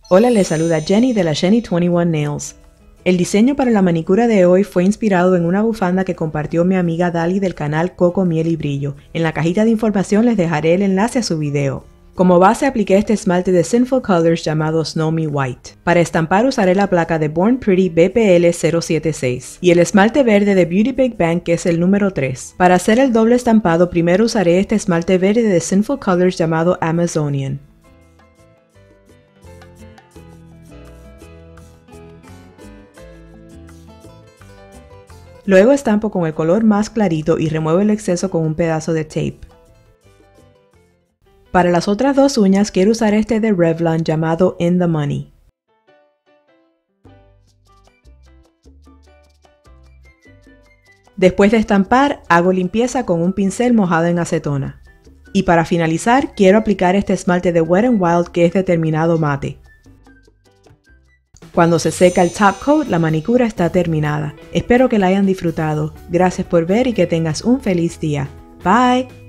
Hola, les saluda Jenny de la Jenny 21 Nails. El diseño para la manicura de hoy fue inspirado en una bufanda que compartió mi amiga Dali del canal Coco, Miel y Brillo. En la cajita de información les dejaré el enlace a su video. Como base apliqué este esmalte de Sinful Colors llamado Snow Me White. Para estampar usaré la placa de Born Pretty BPL 076 y el esmalte verde de Beauty Big Bang, que es el número 3. Para hacer el doble estampado primero usaré este esmalte verde de Sinful Colors llamado Amazonian. Luego estampo con el color más clarito y remuevo el exceso con un pedazo de tape. Para las otras dos uñas quiero usar este de Revlon llamado In the Money. Después de estampar, hago limpieza con un pincel mojado en acetona. Y para finalizar, quiero aplicar este esmalte de Wet n Wild que es de terminado mate. Cuando se seca el top coat, la manicura está terminada. Espero que la hayan disfrutado. Gracias por ver y que tengas un feliz día. Bye.